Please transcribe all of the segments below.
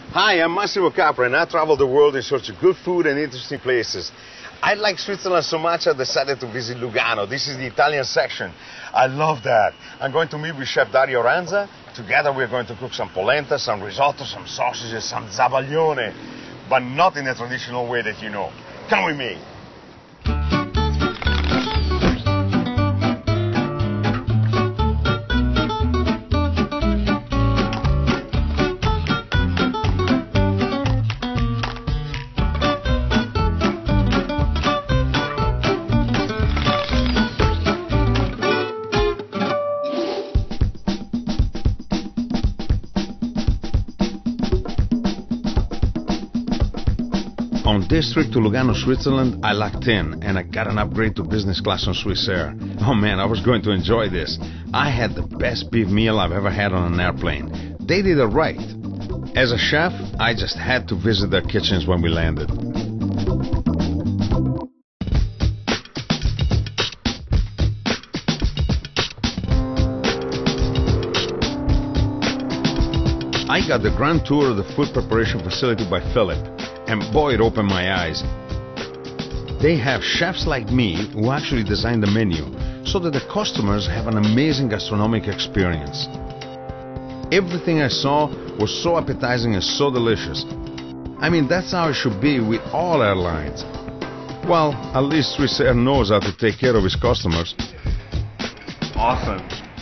Hi, I'm Massimo Capra and I travel the world in search of good food and interesting places. I like Switzerland so much I decided to visit Lugano. This is the Italian section. I love that. I'm going to meet with Chef Dario Ranza. Together we're going to cook some polenta, some risotto, some sausages, some zabaglione, but not in the traditional way that you know. Come with me. On this trip to Lugano, Switzerland, I locked in and I got an upgrade to business class on Swissair. Oh man, I was going to enjoy this. I had the best beef meal I've ever had on an airplane. They did it right. As a chef, I just had to visit their kitchens when we landed. I got the grand tour of the food preparation facility by Philip. And boy, it opened my eyes. They have chefs like me who actually design the menu so that the customers have an amazing gastronomic experience. Everything I saw was so appetizing and so delicious. I mean, that's how it should be with all airlines. Well, at least Swissair knows how to take care of his customers. Awesome.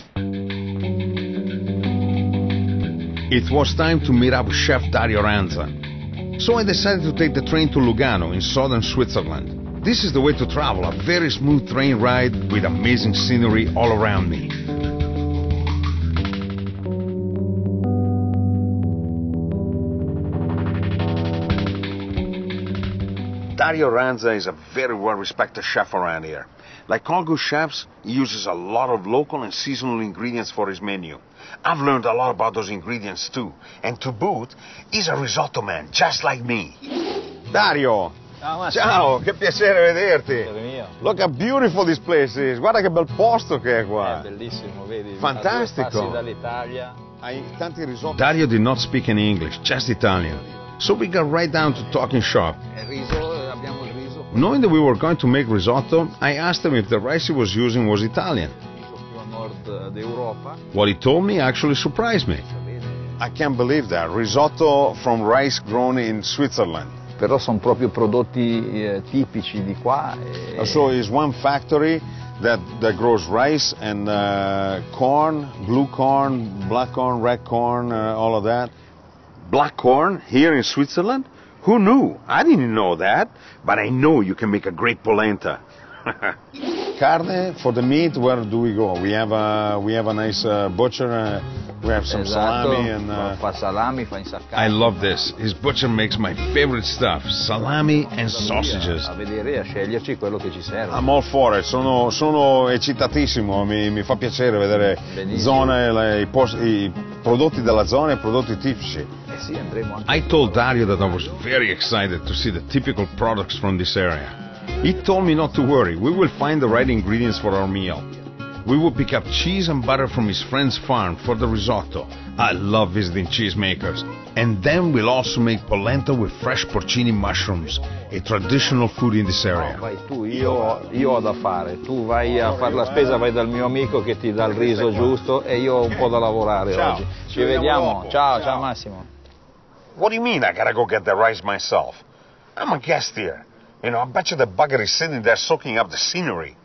It was time to meet up with Chef Dario Ranza. So I decided to take the train to Lugano in southern Switzerland. This is the way to travel, a very smooth train ride with amazing scenery all around me. Dario Ranza is a very well-respected chef around here. Like all good chefs, he uses a lot of local and seasonal ingredients for his menu. I've learned a lot about those ingredients too. And to boot, he's a risotto man, just like me. Dario! Ciao Massimo. Ciao, che piacere vederti. Piacere mio. Look how beautiful this place is. Guarda che bel posto che è qua. È bellissimo, vedi? Fantastico. A 2 passi dall'Italia. Hai tanti risotti. Dario did not speak any English, just Italian. So we got right down to talking shop. Il riso, abbiamo il riso. Knowing that we were going to make risotto, I asked him if the rice he was using was Italian. Il riso più a nord d'Europa. What he told me actually surprised me. I can't believe that. Risotto from rice grown in Switzerland. Però sono proprio prodotti tipici di qua. So it's one factory that grows rice and corn, blue corn, black corn, red corn, all of that. Black corn here in Switzerland? Who knew? I didn't know that, but I know you can make a great polenta. Carne, for the meat, where do we go? We have a nice butcher. We have some salami and. Fa salami, fa insaccati. I love this. His butcher makes my favorite stuff, salami and sausages. A vedere, a sceglierci quello che ci serve. I'm all for it. Sono eccitatissimo. Mi fa piacere vedere zone, i prodotti della zona e i prodotti tipici. Sì, andremo anche. I told Dario that I was very excited to see the typical products from this area. He told me not to worry, we will find the right ingredients for our meal. We will pick up cheese and butter from his friend's farm for the risotto. I love visiting cheesemakers. And then we'll also make polenta with fresh porcini mushrooms, a traditional food in this area. No, vai tu, io ho da fare. Tu vai a fare la spesa, vai dal mio amico che ti dà il riso giusto e io ho un po' da lavorare oggi. Ci vediamo. Ciao, ciao Massimo. What do you mean I gotta go get the rice myself? I'm a guest here. You know, I bet you the bugger is sitting there soaking up the scenery.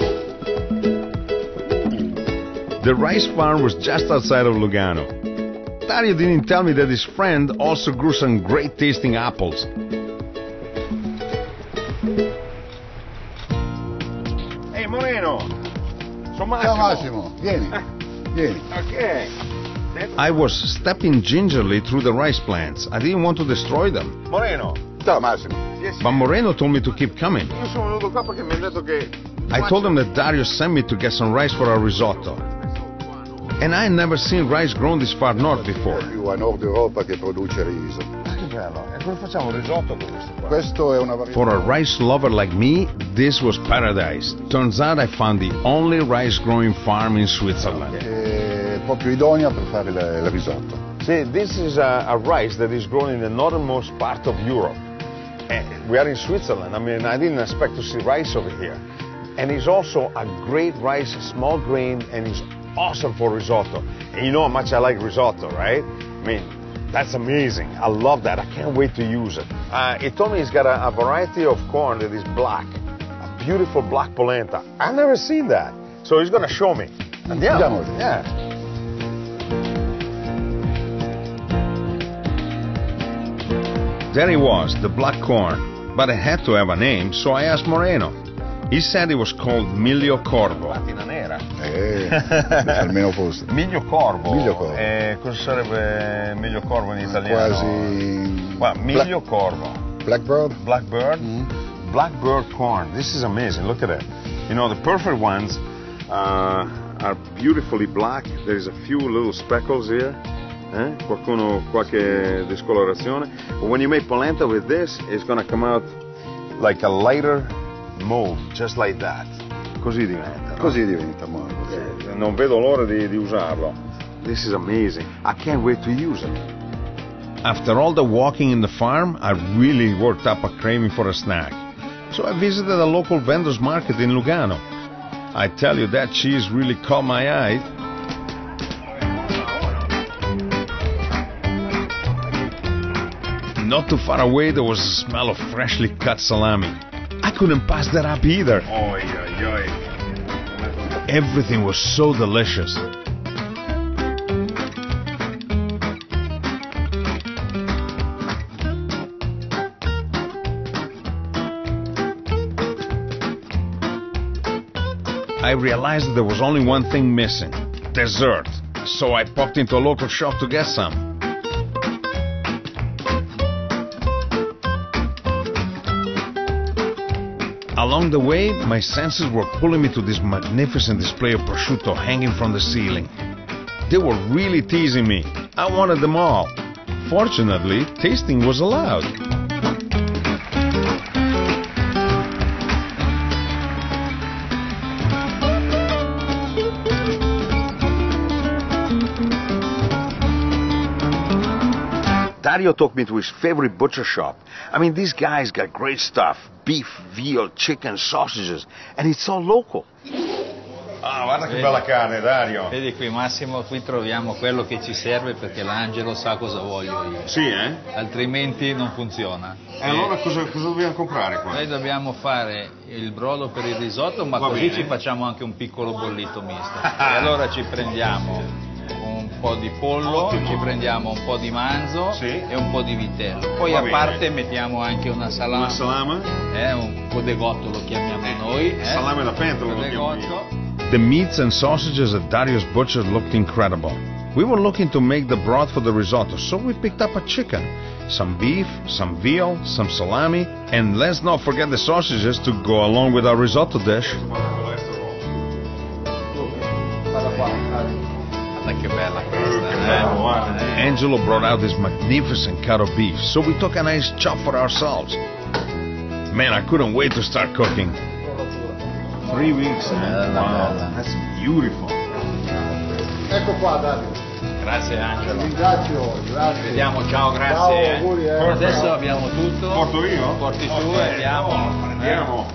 The rice farm was just outside of Lugano. Dario didn't tell me that his friend also grew some great tasting apples. Hey Moreno! Sono Massimo. Ciao Massimo, vieni, vieni. Okay. I was stepping gingerly through the rice plants. I didn't want to destroy them. Moreno. Ciao Massimo. But Moreno told me to keep coming. Io sono venuto qua perché mi ha detto che... I told him that Dario sent me to get some rice for our risotto. And I had never seen rice grown this far north before. È più a nord Europa che produce riso. Che bello. E come facciamo il risotto con questo qua? Questo è una varietà. For a rice lover like me, this was paradise. Turns out I found the only rice growing farm in Switzerland. È proprio idonea per fare il risotto. See, this is a rice that is grown in the northernmost part of Europe. And we are in Switzerland. I mean, I didn't expect to see rice over here. And it's also a great rice, small grain, and it's awesome for risotto. And you know how much I like risotto, right? I mean, that's amazing. I love that. I can't wait to use it. He told me he's got a variety of corn that is black, a beautiful black polenta. I've never seen that. So he's going to show me. Andiamo. Yeah. There he was, the black corn. But it had to have a name, so I asked Moreno. He said it was called Miglio Corvo. Patina nera. Almeno posto. Miglio Corvo. Miglio Corvo. Cosa sarebbe Miglio Corvo in italiano? Quasi... Well, Miglio Corvo. Blackbird? Blackbird? Blackbird corn. This is amazing. Look at it. You know, the perfect ones are beautifully black. There's a few little speckles here. Qualche discolorazione. But when you make polenta with this, it's going to come out like a lighter mauve, just like that. Così diventa. Così diventa, Marco. Non vedo l'ora di usarlo. This is amazing. I can't wait to use it. After all the walking in the farm, I really worked up a craving for a snack. So I visited a local vendor's market in Lugano. I tell you, that cheese really caught my eye. Not too far away, there was a smell of freshly cut salami. I couldn't pass that up either. Oy, oy, oy. Everything was so delicious. I realized there was only one thing missing: dessert. So I popped into a local shop to get some. Along the way, my senses were pulling me to this magnificent display of prosciutto hanging from the ceiling. They were really teasing me. I wanted them all. Fortunately, tasting was allowed. Dario took me to his favorite butcher shop. I mean, these guys got great stuff. Beef, veal, chicken, sausages. And it's all local. Ah, guarda che bella carne, Dario. Vedi qui Massimo, qui troviamo quello che ci serve perché l'angelo sa cosa voglio io. Sì, eh? Altrimenti non funziona. E allora cosa dobbiamo comprare qua? Noi dobbiamo fare il brodo per il risotto, ma Va così bene. ci facciamo anche un piccolo bollito misto. E allora ci prendiamo un po' di pollo, Ottimo. ci prendiamo un po' di manzo Sì. e un po' di vitello. Poi Va a bene. parte mettiamo anche una salama. Una salama? Un codegotto lo chiamiamo noi. salame da pentola lo chiamo Codegotto. The meats and sausages at Dario's Butcher looked incredible. We were looking to make the broth for the risotto, so we picked up a chicken, some beef, some veal, some salami, and let's not forget the sausages to go along with our risotto dish. Guarda che bella questa, Angelo brought out this magnificent cut of beef, so we took a nice chop for ourselves. Man, I couldn't wait to start cooking. 3 weeks. Bella. That's beautiful. Ecco qua, Dario. Grazie Angelo. Ringrazio, grazie. Vediamo, ciao, Ciao, grazie. auguri, Adesso abbiamo tutto. Porto io? Porti su e andiamo. Andiamo.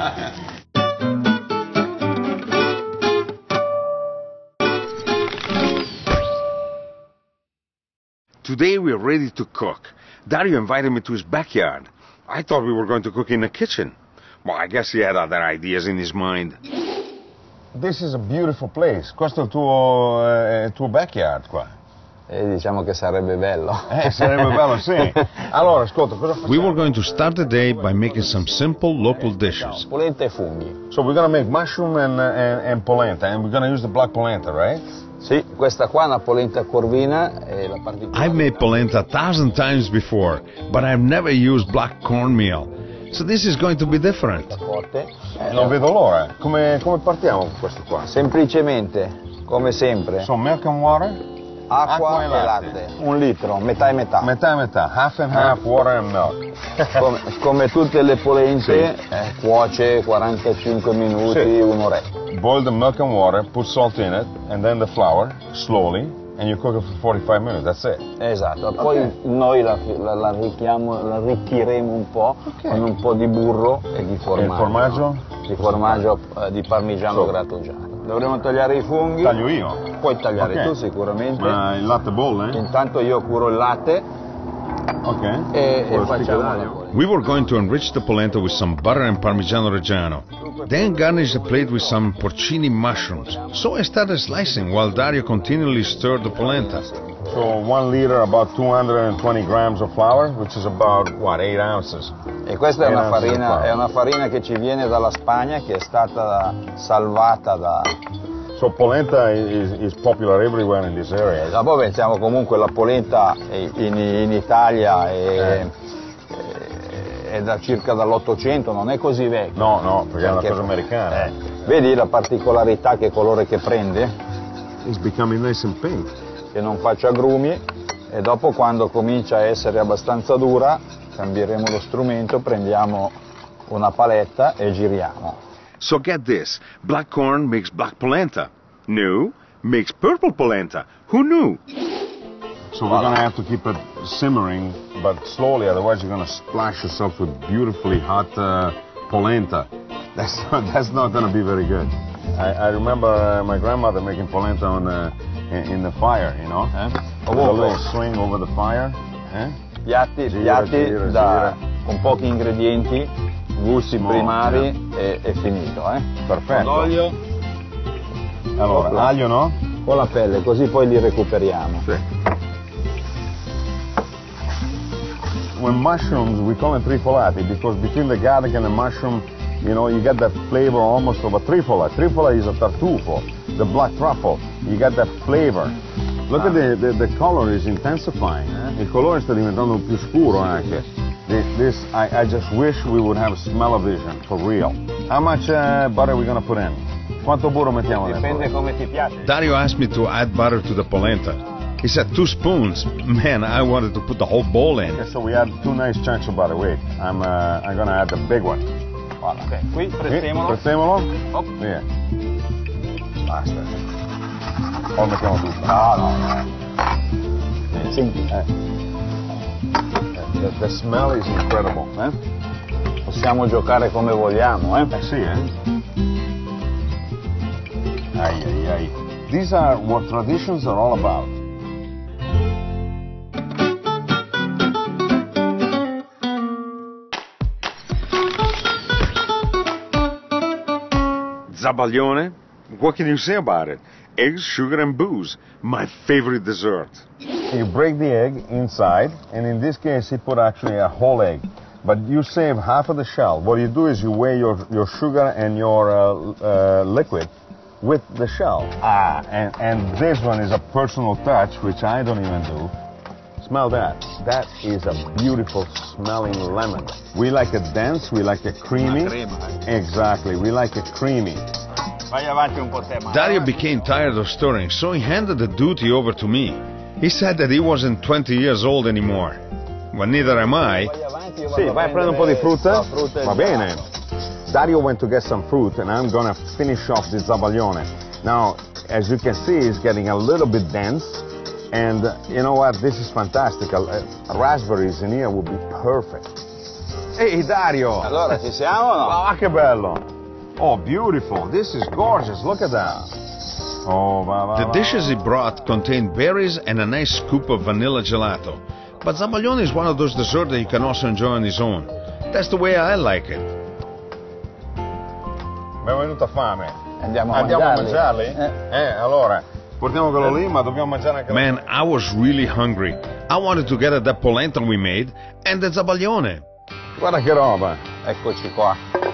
Today we're ready to cook. Dario invited me to his backyard. I thought we were going to cook in the kitchen. Well, I guess he had other ideas in his mind. This is a beautiful place. Questo è il tuo backyard qua. Diciamo che sarebbe bello. Sarebbe bello, sì. Allora, ascolta, cosa facciamo? We were going to start the day by making some simple local dishes. Polenta e funghi. So we're going to make mushroom and polenta, and we're going to use the black polenta, right? Sì, questa qua è una polenta corvina e la particolare. I've made polenta 1,000 times before, but I've never used black cornmeal. So this is going to be different. Forte. Non vedo l'ora. Come partiamo con questo qua? Semplicemente, come sempre, So milk and water? acqua e latte. 1 litro, metà e metà. Metà e metà. Half and half, water and milk. Come tutte le polente, cuoce 45 minuti, Sì. un'oretta. Boil the milk and water, put salt in it, and then the flour, slowly. And you cook it for 45 minutes, that's it. Esatto, poi noi la arricchiremo un po' con un po' di burro e di formaggio. E il formaggio? Di formaggio di parmigiano grattugiato. Dovremo tagliare i funghi. Taglio io? Puoi tagliare Ok. tu sicuramente. Ma il latte bolle? Intanto io curo il latte Ok. e Con lo facciamo la spicchio polenta. We were going to enrich the polenta with some butter and Parmigiano Reggiano. Then garnish the plate with some porcini mushrooms. So I started slicing while Dario continually stirred the polenta. So 1 liter, about 220 grams of flour, which is about, what, 8 ounces? E questa è Era una farina che ci viene dalla Spagna, che è stata salvata da... So polenta is popular everywhere in this area. Dopo pensiamo comunque la polenta in Italia è da circa dall'800, non è così vecchia. No, perché è una cosa americana. Vedi la particolarità, che colore che prende? It's becoming nice and pink. Che non faccia agrumi, e dopo, quando comincia a essere abbastanza dura, cambieremo lo strumento, prendiamo una paletta e giriamo. So get this, black corn makes black polenta. No, makes purple polenta. Who knew? So we're going to have to keep it simmering, but slowly, otherwise you're going to splash yourself with beautifully hot polenta. That's not going to be very good. I remember my grandmother making polenta in the fire, you know? With a little swing over the fire. Piatti gira. con pochi ingredienti, gusti primari e finito. Perfetto. Olio. Allora, aglio no? Con la pelle, così poi li recuperiamo. Sì. When mushrooms, we call them trifolati because between the garlic and the mushroom, you know, you get that flavor almost of a trifola. Trifola is a tartufo, the black truffle. You get that flavor. Look at the color is intensifying. Il colore sta diventando più scuro anche. I just wish we would have smell-o-vision for real. How much butter are we going to put in? Quanto burro mettiamo dentro? Dipende come ti piace. Dario asked me to add butter to the polenta. He said 2 spoons. Man, I wanted to put the whole bowl in. Okay, so we add 2 nice chunks of butter. Wait, I'm going to add the big one. Guarda, ok, qui prezzemolo. Prezzemolo? Hop. Via. Basta. Poi mettiamo tutto. No. Senti, The smell is incredible. possiamo giocare come vogliamo, Sì, Ai. These are what traditions are all about. Zabaglione? What can you say about it? Eggs, sugar, and booze. My favorite dessert. You break the egg inside, and in this case, he put actually a whole egg. But you save half of the shell. What you do is you weigh your sugar and your liquid with the shell. And this one is a personal touch, which I don't even do. Smell that. That is a beautiful smelling lemon. We like it dense, we like it creamy. Exactly, we like it creamy. Vai avanti un po' te, Dario became tired of stirring, so he handed the duty over to me. He said that he wasn't 20 years old anymore. Well, neither am I. Sì, vai a prendere un po' di frutta. Va bene. Dario went to get some fruit, and I'm gonna finish off the zabaglione. Now, as you can see, it's getting a little bit dense, and you know what? This is fantastic. Raspberries in here would be perfect. Hey, Dario! Allora, ci siamo o no? Ah, che bello! Oh, beautiful! This is gorgeous. Look at that. Oh, The dishes he brought contained berries and a nice scoop of vanilla gelato. But zabaglione is one of those desserts that you can also enjoy on its own. That's the way I like it. Mi è venuta fame. Andiamo a mangiarli? Allora, portiamo quello lì, ma dobbiamo mangiare anche Man, I was really hungry. I wanted to get at that polenta we made and the zabaglione. Guarda che roba. Eccoci qua.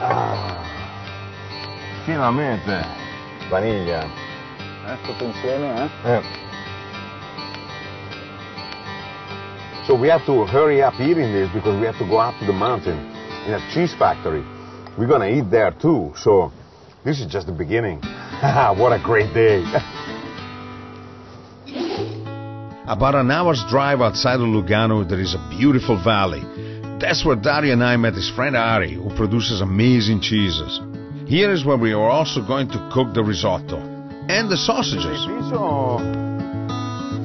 Finalmente. Vaniglia. Tutto insieme, So we have to hurry up eating this because we have to go up to the mountain in a cheese factory. We're going to eat there too. So this is just the beginning. What a great day. About an hour's drive outside of Lugano, there is a beautiful valley. That's where Dario and I met his friend Ari, who produces amazing cheeses. Here is where we are also going to cook the risotto and the sausages.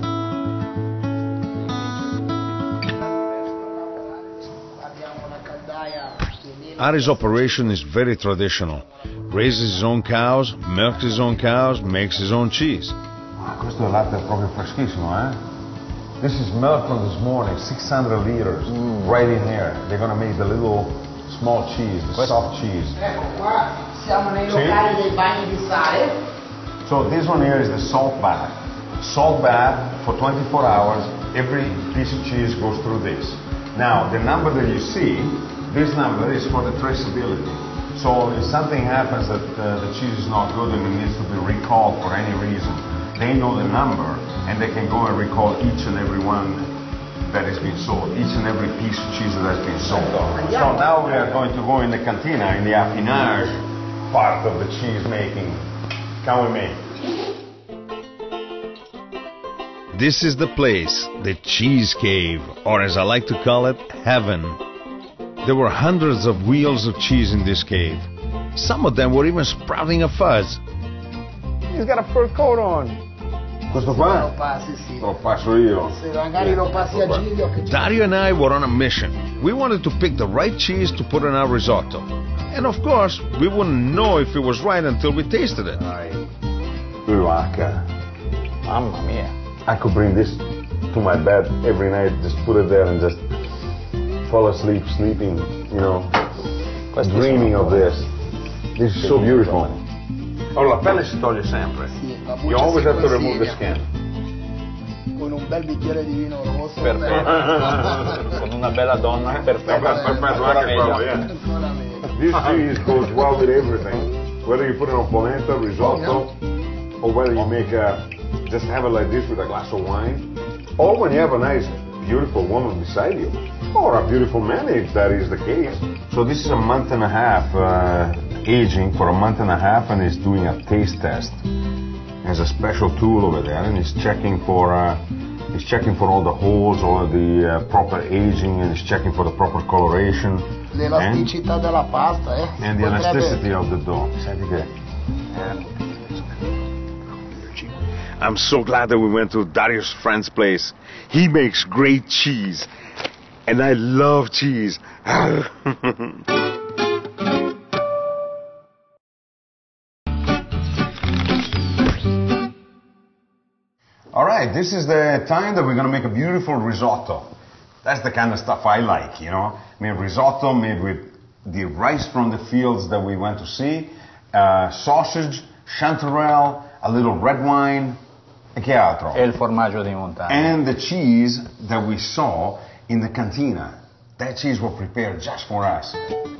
Ari's operation is very traditional. Raises his own cows, milks his own cows, makes his own cheese. Questo è latte proprio freschissimo, eh? This is milk from this morning, 600 liters, right in here. They're gonna make the little small cheese, the soft cheese. Ecco qua siamo nei locali dei bagni di sale. So this one here is the salt bath. Salt bath for 24 hours. Every piece of cheese goes through this. Now, the number that you see, this number is for the traceability. So if something happens that the cheese is not good and it needs to be recalled for any reason, they know the number and they can go and recall each and every one that is being sold, each and every piece of cheese that has been sold. So now we are going to go in the cantina, in the affinage part of the cheese making. Come with me. This is the place, the Cheese Cave, or as I like to call it, heaven. There were hundreds of wheels of cheese in this cave. Some of them were even sprouting a fuzz. He's got a fur coat on. Questo qua? Lo passi, sì. Lo passo io. Se magari lo passi a Giglio che Dario and I were on a mission. We wanted to pick the right cheese to put in our risotto. And of course, we wouldn't know if it was right until we tasted it. Vacca. Mamma mia. I could bring this to my bed every night, just put it there and just fall asleep, sleeping, you know, dreaming of this. This is so beautiful. Oh, la pelle si toglie sempre. sì, la You buccia always si have to remove the consiglia. skin. Con un bel bicchiere di vino rosso. Perfetto. Con una bella donna perfetta. Perfetto, Ancora anche meglio. quello, yeah. Ancora meglio. This cheese goes well with everything. Whether you put it on polenta, risotto, or whether you make just have it like this with a glass of wine, or when you have a nice, beautiful woman beside you, or a beautiful man if that is the case. So this is a month and a half aging for a month and a half, and he's doing a taste test. There's a special tool over there, and he's checking for all the holes, all the proper aging, and he's checking for the proper coloration. L'elasticità della pasta, And the elasticity of the dough. Senti che... I'm so glad that we went to Dario's friend's place. He makes great cheese. And I love cheese. All right, this is the time that we're going to make a beautiful risotto. That's the kind of stuff I like, you know. I mean, risotto made with the rice from the fields that we went to see, sausage, chanterelle, a little red wine, e che altro? E il formaggio di montagna. And the cheese that we saw in the cantina. That cheese was prepared just for us.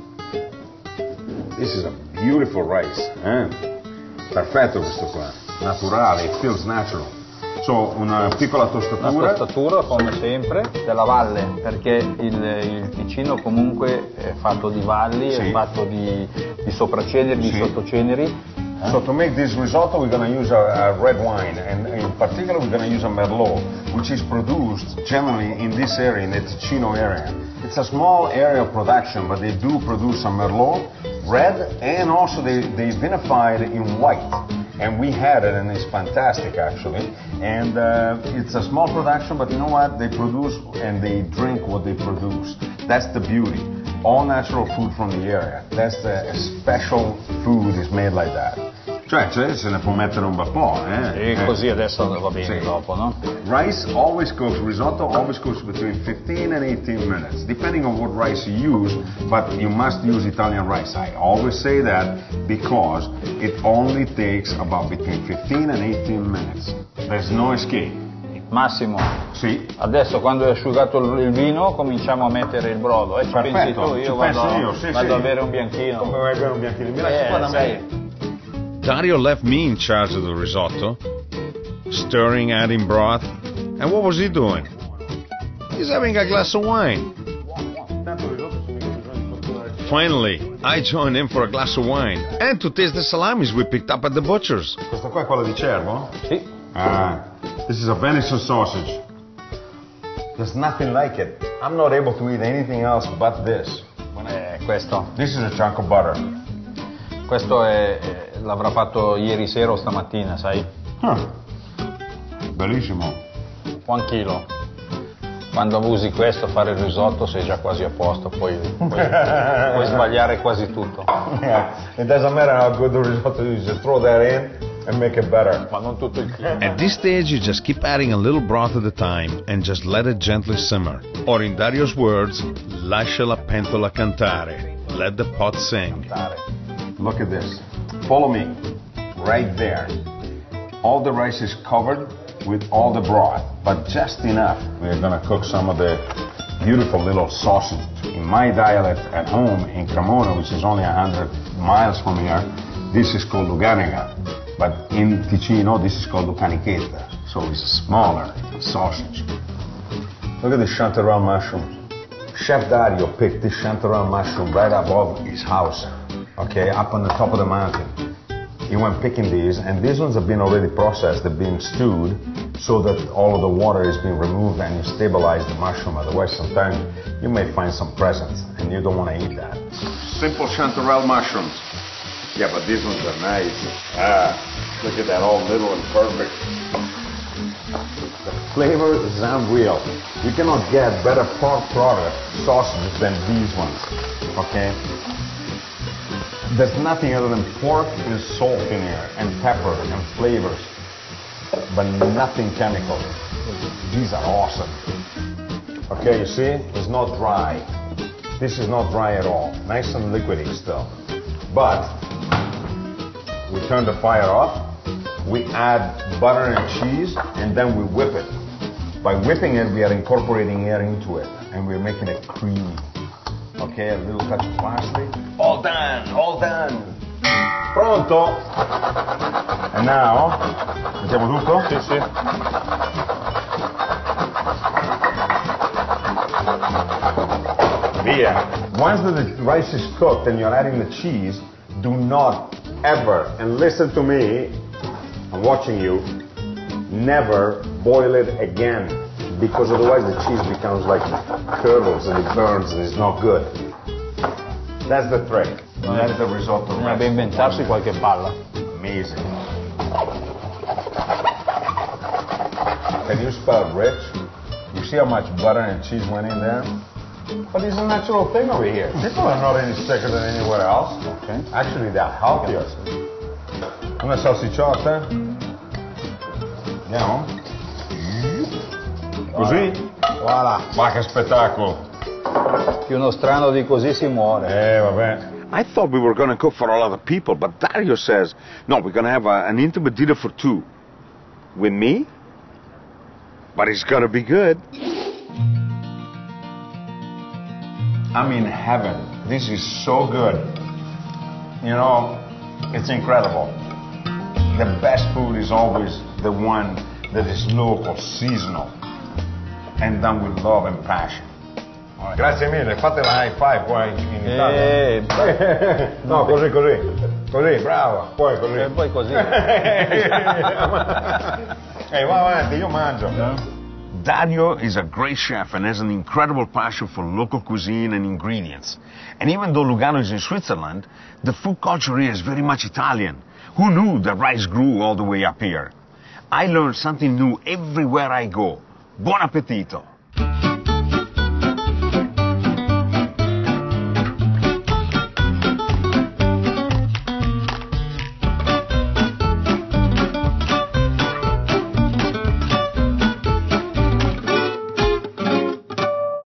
This is a beautiful rice. Perfetto questo qua. Naturale, it feels natural. So, una piccola tostatura. Una tostatura come sempre della valle, perché il Ticino comunque è fatto di valli, Sì. è fatto di sopraceneri, di Sì. sottoceneri. So to make this risotto, we're going to use a red wine, and in particular, we're going to use a Merlot, which is produced generally in this area, in the Ticino area. It's a small area of production, but they do produce some Merlot, red, and also they vinify it in white. And we had it, and it's fantastic, actually. And it's a small production, but you know what? They produce and they drink what they produce. That's the beauty. All natural food from the area. That's the special food is made like that. Cioè se ne può mettere un bel po', E così adesso va bene Sì. dopo, no? Rice always cooks, risotto always cooks between 15 and 18 minutes, depending on what rice you use, but you must use Italian rice. I always say that because it only takes about between 15 and 18 minutes. There's no escape. Massimo, Sì. adesso quando è asciugato il vino cominciamo a mettere il brodo. Ci pensi Perfetto, tu, ci io penso vado, io, sì, vado sì. a bere un bianchino. Come vai a bere un bianchino? Mi lasci qua da me. sai. Dario left me in charge of the risotto, stirring, adding broth. And what was he doing? He's having a glass of wine. Finally, I joined in for a glass of wine and to taste the salamis we picked up at the butcher's. Questo qua è quello di cervo? Sì. This is a venison sausage. There's nothing like it. I'm not able to eat anything else but this. Questo This is a chunk of butter. l'avrà fatto ieri sera o stamattina, sai? Bellissimo. 1 chilo. Quando usi questo, fare il risotto, sei già quasi a posto, puoi sbagliare quasi tutto. Yeah, it doesn't matter how good the risotto is, just throw that in and make it better. Ma non tutto il chilo. At this stage, you just keep adding a little broth at a time and just let it gently simmer. Or in Dario's words, lascia la pentola cantare. Let the pot sing. Look at this. Follow me. Right there. All the rice is covered with all the broth, but just enough. We're gonna cook some of the beautiful little sausage. In my dialect at home in Cremona, which is only 100 miles from here, this is called luganega. But in Ticino, this is called lucanichetta. So it's a smaller sausage. Look at the chanterelle mushroom. Chef Dario picked this chanterelle mushroom right above his house, okay, up on the top of the mountain. He went picking these, and these ones have been already processed, they've been stewed, so that all of the water is being removed and you stabilize the mushroom. Otherwise, sometimes you may find some presence, and you don't want to eat that. Simple chanterelle mushrooms. Yeah, but these ones are nice. Look at that, all little and perfect. The flavor is unreal. You cannot get better pork product sausages than these ones, okay? There's nothing other than pork and salt in here, and pepper and flavors, but nothing chemical. These are awesome. Okay, you see? It's not dry. This is not dry at all. Nice and liquidy still. But we turn the fire off, we add butter and cheese, and then we whip it. By whipping it, we are incorporating air into it, and we're making it creamy. Okay, a little touch of parsley. All done, all done. Pronto? And now, mettiamo tutto? Sì, sì. Via. Once the rice is cooked and you're adding the cheese, do not ever, and listen to me, I'm watching you, never boil it again, because otherwise the cheese becomes like curdles and it burns and it's not good. That's the trick. That's the risotto. Bisognerebbe inventarsi qualche palla. Amazing. Can you spell rich? You see how much butter and cheese went in there? But it's a natural thing over here. People are not any sicker than anywhere else. Okay. Actually, they're healthier. Una salsicciotta. Andiamo? Così? Voilà. Ma che spettacolo! Più uno strano di così si muore. Vabbè. I thought we were going to cook for a lot of people, but Dario says, no, we're going to have an intimate dinner for two. With me? But it's going to be good. I'm in heaven. This is so good. You know, it's incredible. The best food is always the one that is local, seasonal, and done with love and passion. Grazie mille, fate la high five poi in Italia. No, così, bravo, poi così. E poi così. Ehi, va avanti, io mangio. Dario is a great chef and has an incredible passion for local cuisine and ingredients. And even though Lugano is in Switzerland, the food culture here is very much Italian. Who knew that rice grew all the way up here? I learn something new everywhere I go. Buon appetito!